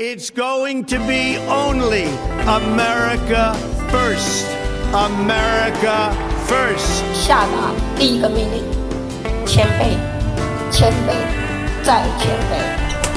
It's going to be only America first. America first. 下达第一个命令：谦卑，谦卑，再谦卑。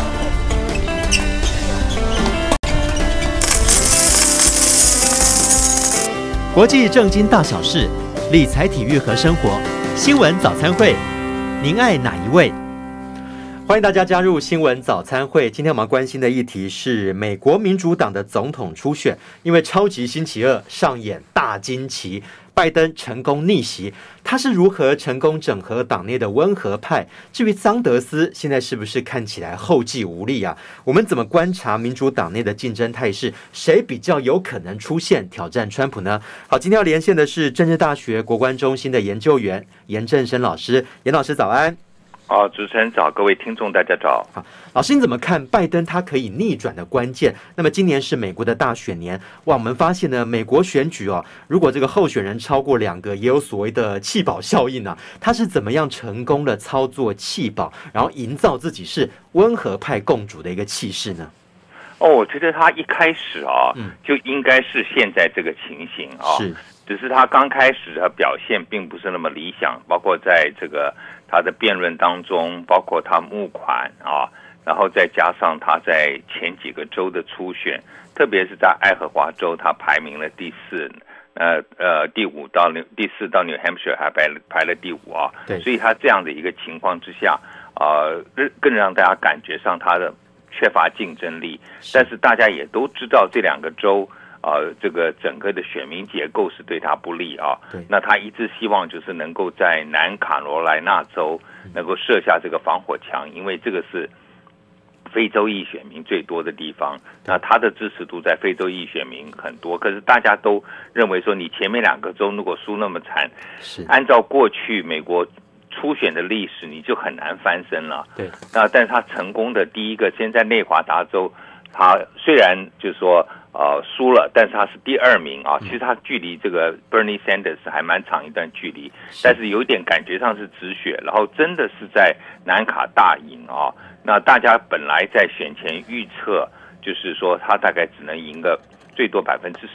国际政经大小事，理财、体育和生活，新闻早餐会，您爱哪一位？欢迎大家加入新闻早餐会。今天我们关心的议题是美国民主党的总统初选，因为超级星期二上演大惊奇，拜登成功逆袭。他是如何成功整合党内的温和派？至于桑德斯现在是不是看起来后继无力啊？我们怎么观察民主党内的竞争态势？谁比较有可能出现挑战川普呢？好，今天要连线的是政治大学国关中心的研究员严正声老师。严老师早安。 主持人早，各位听众大家早。 好，老师你怎么看拜登他可以逆转的关键？那么今年是美国的大选年，哇，我们发现呢，美国选举如果这个候选人超过2个，也有所谓的弃保效应啊。他是怎么样成功的操作弃保，然后营造自己是温和派共主的一个气势呢？ 我觉得他一开始就应该是现在这个情形是， 只是他刚开始的表现并不是那么理想，包括在这个他的辩论当中，包括他募款然后再加上他在前几个州的初选，特别是在爱荷华州，他排名了第4，第5到第4到 New Hampshire 还排了第5 对， 所以他这样的一个情况之下，更让大家感觉上他的缺乏竞争力。但是大家也都知道这2个州这个整个的选民结构是对他不利那他一直希望就是能够在南卡罗来纳州能够设下这个防火墙，因为这个是非洲裔选民最多的地方，那他的支持度在非洲裔选民很多，可是大家都认为说你前面2个州如果输那么惨，按照过去美国初选的历史你就很难翻身了。 对， 但是他成功的第一个，先在内华达州，他虽然就是说输了，但是他是第2名其实他距离这个 Bernie Sanders 还蛮长一段距离，但是有一点感觉上是止血，然后真的是在南卡大赢那大家本来在选前预测就是说他大概只能赢个最多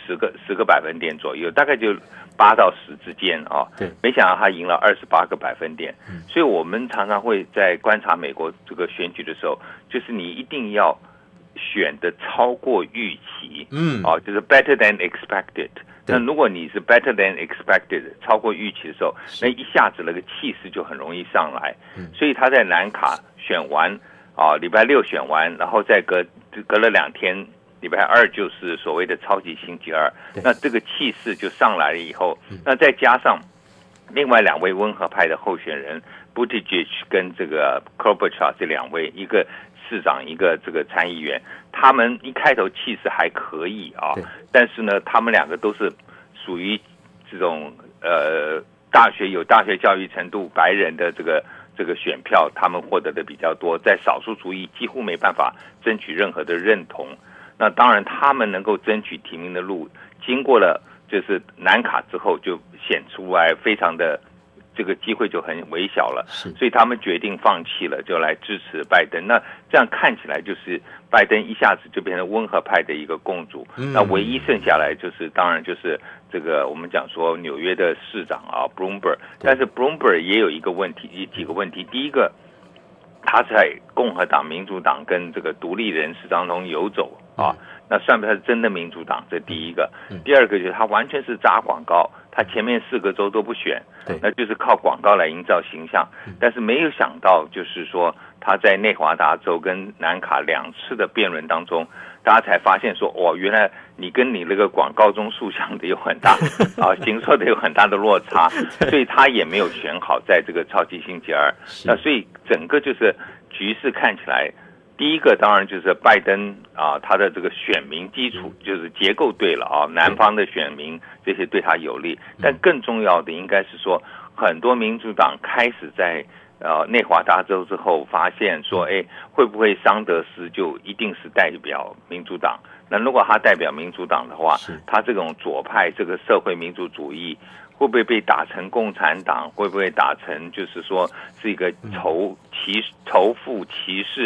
10个百分点左右，大概就8到10之间对， 没想到他赢了28个百分点。所以我们常常会在观察美国这个选举的时候，就是你一定要选的超过预期，就是 better than expected。那如果你是 better than expected 超过预期的时候，那一下子那个气势就很容易上来。所以他在南卡选完礼拜6选完，然后再隔了2天，礼拜2就是所谓的超级星期二，那这个气势就上来了以后，那再加上另外2位温和派的候选人 Buttigieg 跟这个 Klobuchar 这2位，一个市长一个这个参议员，他们一开头气势还可以但是呢他们2个都是属于这种有大学教育程度白人的这个选票，他们获得的比较多，在少数族裔几乎没办法争取任何的认同。那当然他们能够争取提名的路，经过了就是南卡之后就显出来非常的这个机会就很微小了，所以他们决定放弃了，就来支持拜登。那这样看起来就是拜登一下子就变成温和派的一个共主，那唯一剩下来就是当然就是这个我们讲说纽约的市长Bloomberg， 但是 Bloomberg 也有几个问题。第一个，他在共和党、民主党跟这个独立人士当中游走那算不算是真的民主党？这第一个。第二个就是他完全是砸广告，他前面4个州都不选，那就是靠广告来营造形象。但是没有想到，就是说他在内华达州跟南卡2次的辩论当中，大家才发现说，原来你跟你那个广告中塑像的有很大形塑的有很大的落差，所以他也没有选好在这个超级星期二。那所以整个就是局势看起来。第一个当然就是拜登他的这个选民基础就是结构对了南方的选民这些对他有利，但更重要的应该是说，很多民主党开始在内华达州之后发现说，会不会桑德斯就一定是代表民主党？那如果他代表民主党的话，他这种左派这个社会民主主义会不会被打成共产党？会不会打成就是说是一个仇富歧视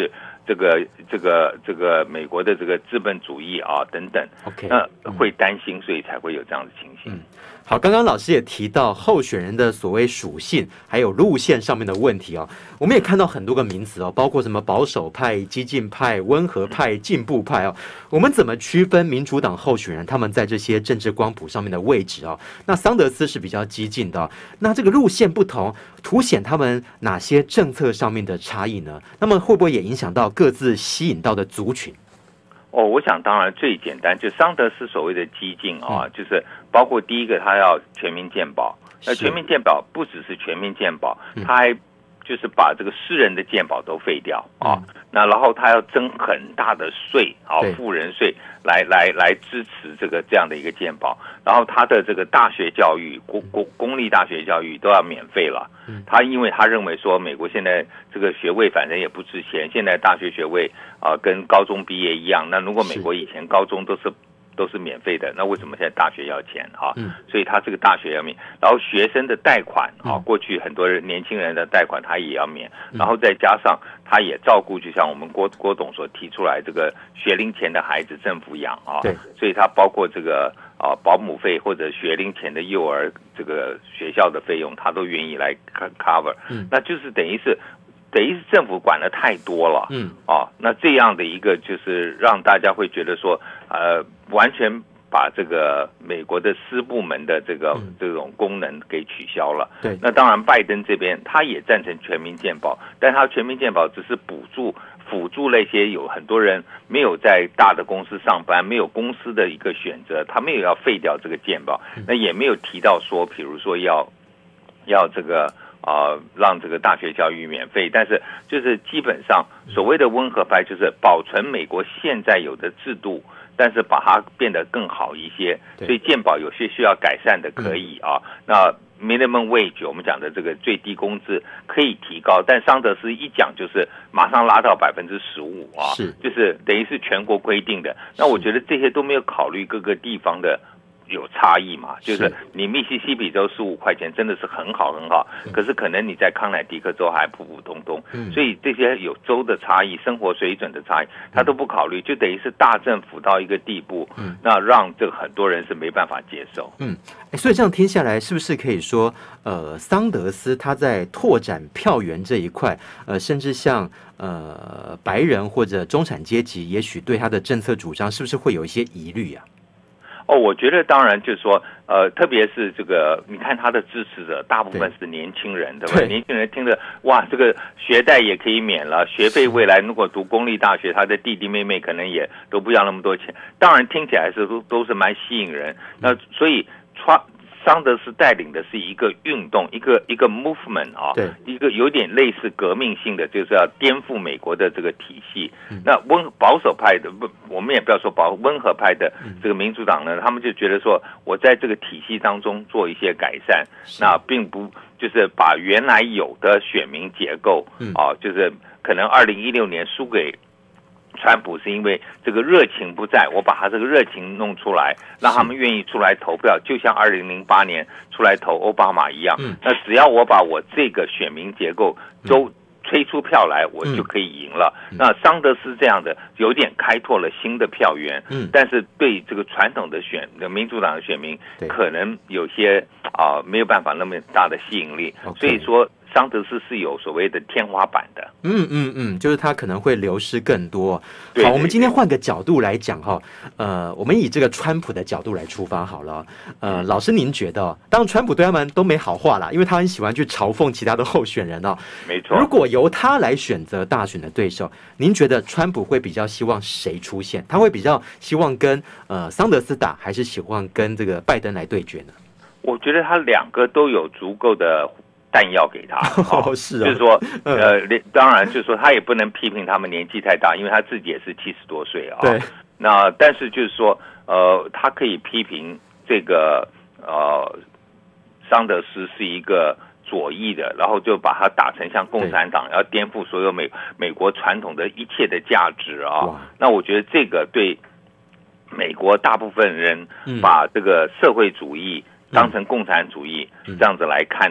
这个美国的这个资本主义啊等等， OK， 那会担心，所以才会有这样的情形。 好，刚刚老师也提到候选人的所谓属性，还有路线上面的问题哦。我们也看到很多个名词哦，包括什么保守派、激进派、温和派、进步派哦。我们怎么区分民主党候选人他们在这些政治光谱上面的位置哦？那桑德斯是比较激进的哦，那这个路线不同，凸显他们哪些政策上面的差异呢？那么会不会也影响到各自吸引到的族群？ 我想当然最简单，就桑德斯所谓的激进啊，就是包括第一个他要全民健保，那全民健保不只是全民健保，他还就是把这个私人的健保都废掉啊，那然后他要征很大的税啊，富人税来支持这样的一个健保，然后他的这个大学教育公立大学教育都要免费了，他因为他认为说美国现在这个学位反正也不值钱，现在大学学位跟高中毕业一样，那如果美国以前高中都是免费的，那为什么现在大学要钱啊？所以他这个大学要免，然后学生的贷款啊，过去很多年轻人的贷款他也要免，然后再加上他也照顾，就像我们郭董所提出来，这个学龄前的孩子政府养啊，所以他包括这个保姆费或者学龄前的幼儿这个学校的费用，他都愿意来 cover，那就是等于是政府管得太多了，那这样的一个就是让大家会觉得说，完全把这个美国的私部门的这种功能给取消了。对，那当然拜登这边他也赞成全民健保，但他全民健保只是辅助那些有很多人没有在大的公司上班，没有公司的一个选择，他没有要废掉这个健保，那也没有提到说，比如说要这个。让这个大学教育免费，但是就是基本上所谓的温和派就是保存美国现在有的制度，但是把它变得更好一些，所以健保有些需要改善的可以啊。那 minimum wage 我们讲的这个最低工资可以提高，但桑德斯一讲就是马上拉到15%啊，就是等于是全国规定的。那我觉得这些都没有考虑各个地方的。有差异嘛？就是你密西西比州15块钱真的是很好，可是可能你在康乃狄克州还普普通通，所以这些有州的差异、生活水准的差异，他都不考虑，就等于是大政府到一个地步，那让这个很多人是没办法接受。 所以这样听下来，是不是可以说，桑德斯他在拓展票源这一块，甚至像白人或者中产阶级，也许对他的政策主张是不是会有一些疑虑啊？ 我觉得当然就是说，特别是这个，你看他的支持者大部分是年轻人，对吧？年轻人听着，哇，这个学贷也可以免了，学费未来如果读公立大学，他的弟弟妹妹可能也都不要那么多钱，当然听起来都是蛮吸引人。那所以桑德斯带领的是一个运动，一个 movement 啊，一个有点类似革命性的，就是要颠覆美国的这个体系。那保守派的我们也不要说温和派的这个民主党呢，他们就觉得说，我在这个体系当中做一些改善，那并不就是把原来有的选民结构就是可能2016年输给川普是因为这个热情不在，我把他这个热情弄出来，让他们愿意出来投票，就像2008年出来投奥巴马一样。那只要我把我这个选民结构都推出票来，我就可以赢了。那桑德斯这样的有点开拓了新的票源，但是对这个传统的民主党的选民可能有些没有办法那么大的吸引力，所以说桑德斯是有所谓的天花板的， 就是他可能会流失更多。好，我们今天换个角度来讲哈，我们以这个川普的角度来出发好了。老师您觉得，当然川普对他们都没好话啦，因为他很喜欢去嘲讽其他的候选人哦。 没错。 如果由他来选择大选的对手，您觉得川普会比较希望谁出现？他会比较希望跟桑德斯打，还是希望跟这个拜登来对决呢？ 我觉得他两个都有足够的弹药给他， 是啊， 就是说，当然就是说，他也不能批评他们年纪太大，因为他自己也是70多岁啊。 对。 那但是就是说，他可以批评这个桑德斯是一个左翼的，然后就把他打成像共产党，要颠覆所有美国传统的一切的价值啊。那我觉得这个对美国大部分人把这个社会主义当成共产主义这样子来看的话，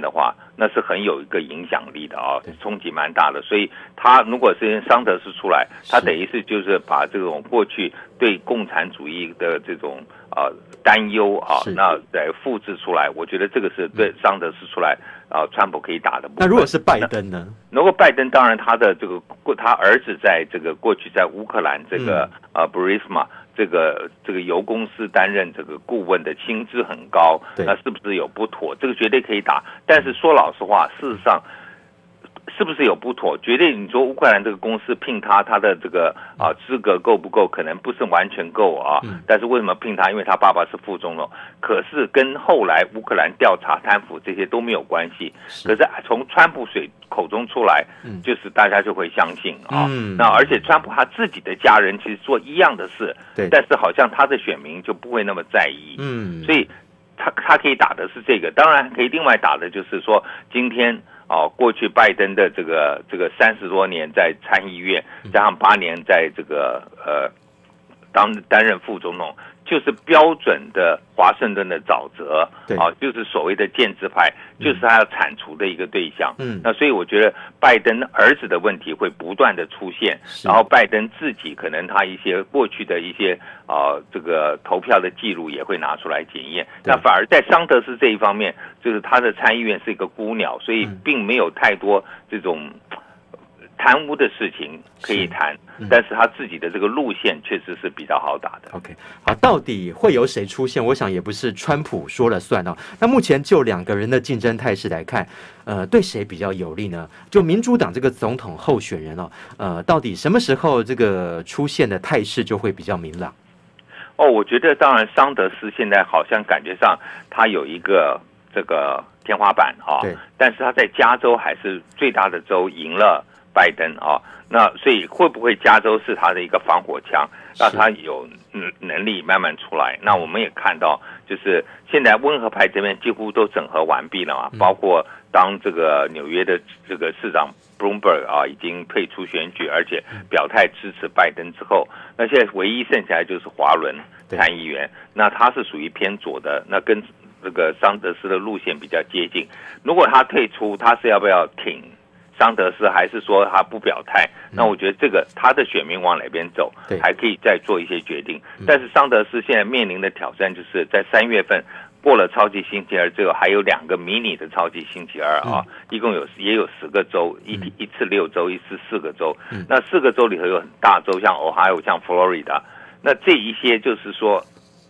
那是很有一个影响力的啊，冲击蛮大的。所以他如果是桑德斯出来，他等于是就是把这种过去对共产主义的这种担忧啊，那来复制出来。我觉得这个是对桑德斯出来川普可以打的部分。 那如果是拜登呢？ 如果拜登当然他的这个他儿子在这个过去在乌克兰这个Burisma 这个油公司担任这个顾问的薪资很高，那是不是有不妥？这个绝对可以打。但是说老实话，事实上是不是有不妥？绝对你说乌克兰这个公司聘他的这个资格够不够？可能不是完全够啊。但是为什么聘他？因为他爸爸是副总统。可是跟后来乌克兰调查贪腐这些都没有关系。可是从川普口中出来，就是大家就会相信啊。那而且川普他自己的家人其实做一样的事，但是好像他的选民就不会那么在意。所以他可以打的是这个，当然可以另外打的就是说今天。过去拜登的这个30多年在参议院，加上8年在这个担任副总统，就是标准的华盛顿的沼泽，就是所谓的建制派，就是他要铲除的一个对象。那所以我觉得拜登儿子的问题会不断的出现，然后拜登自己可能他一些过去的一些这个投票的记录也会拿出来检验。那反而在桑德斯这一方面，就是他的参议院是一个孤鸟，所以并没有太多这种贪污的事情可以谈，但是他自己的这个路线确实是比较好打的。 OK， 好，到底会有谁出现？我想也不是川普说了算哦。那目前就2个人的竞争态势来看，对谁比较有利呢？就民主党这个总统候选人哦，到底什么时候这个出现的态势就会比较明朗？ 我觉得当然桑德斯现在好像感觉上他有一个这个天花板啊，但是他在加州还是最大的州，赢了拜登啊，那所以会不会加州是他的一个防火墙，让他有能力慢慢出来？那我们也看到，就是现在温和派这边几乎都整合完毕了嘛，包括当这个纽约的这个市长 Bloomberg 已经退出选举，而且表态支持拜登之后，那现在唯一剩下来就是华伦参议员，那他是属于偏左的，那跟这个桑德斯的路线比较接近。如果他退出，他是要不要挺桑德斯，还是说他不表态？那我觉得这个他的选民往哪边走，还可以再做一些决定。但是桑德斯现在面临的挑战就是在3月份过了超级星期二之后，还有2个迷你的超级星期二一共也有10个州，一次6州，一次4个州。那4个州里头有很大州，像 Ohio 像 Florida， 那这一些就是说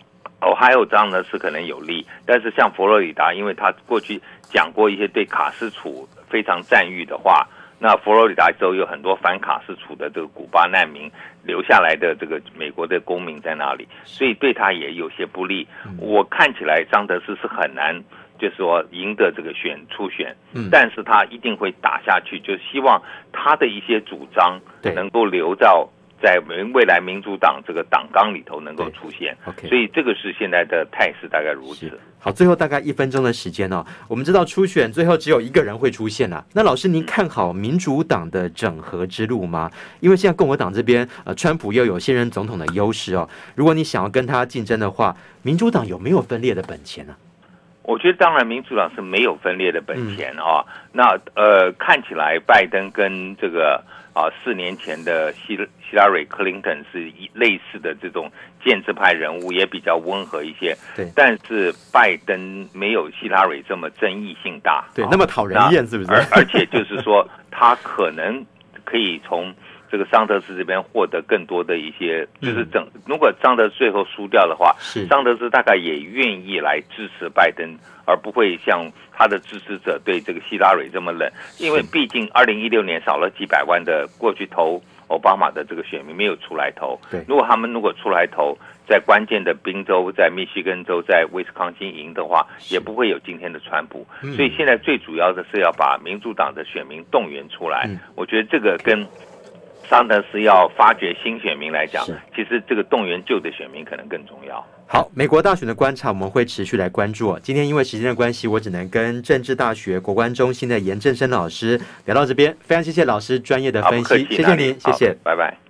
Ohio 这样呢是可能有利，但是像佛罗里达，因为他过去讲过一些对卡斯楚非常赞誉的话，那佛罗里达州有很多反卡斯楚的这个古巴难民留下来的这个美国的公民在那里，所以对他也有些不利。我看起来桑德斯是很难就是说赢得这个初选，但是他一定会打下去，就希望他的一些主张能够留到在未来民主党这个党纲里头能够出现，所以这个是现在的态势大概如此。 好，最后大概1分钟的时间哦，我们知道初选最后只有1个人会出现啊。那老师，您看好民主党的整合之路吗？因为现在共和党这边，川普又有现任总统的优势哦。如果你想要跟他竞争的话，民主党有没有分裂的本钱呢？ 我觉得当然民主党是没有分裂的本钱啊。那看起来拜登跟这个4年前的希拉里·克林顿是类似的这种建制派人物，也比较温和一些。对，但是拜登没有希拉里这么争议性大， 对，那么讨人厌，是不是？ 而且就是说，他可能可以从这个桑德斯这边获得更多的一些，就是如果桑德斯最后输掉的话，桑德斯大概也愿意来支持拜登，而不会像他的支持者对这个希拉里这么冷，因为毕竟2016年少了几百万的过去投奥巴马的这个选民没有出来投，如果他们出来投，在关键的宾州、在密西根州、在威斯康星赢的话，也不会有今天的川普。所以现在最主要的是要把民主党的选民动员出来。我觉得这个跟桑德斯要发掘新选民来讲，其实这个动员旧的选民可能更重要。 好，美国大选的观察我们会持续来关注。今天因为时间的关系，我只能跟政治大学国关中心的严正生老师聊到这边。非常谢谢老师专业的分析，谢谢您，谢谢， 拜拜。